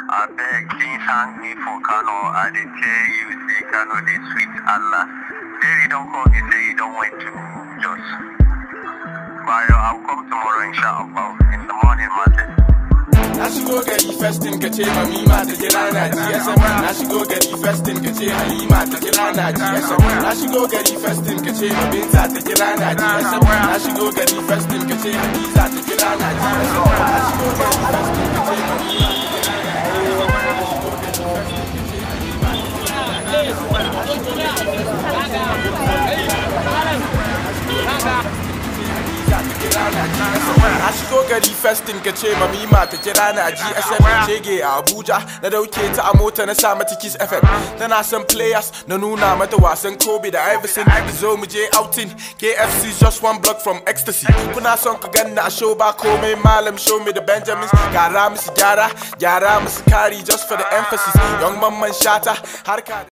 I beg, please hang me for Kano. I did tell you, say Kano, they sweet Allah. Jerry, don't call me, say you don't want to just. But I'll come tomorrow, inshallah. In the morning, Martin. I should go get you first in Kachema, me, Mata Jelana, GSM. I should go get you first in Kachema, me, Mata Jelana, GSM. I should go get you first in Kachema, Binta Jelana, GSM. I should go get you first in Kachema, Biza Jelana, GSM. I should go get you first in Kachema, me, I should go get the first in Kachema, me, Mata Jelana, GSM. Shege Abuja, na dauke ta a mota na sa mata Kiss FM. Tana san players, na nuna mata wasan Kobe da Iverson. Zo mu je outing, KFC's just one block from ecstasy. Kuna son ka ganna a show ba komai malam, show me the Benjamins. Gara musu gyara, gyara musu kari just for the emphasis. Young man shata, harka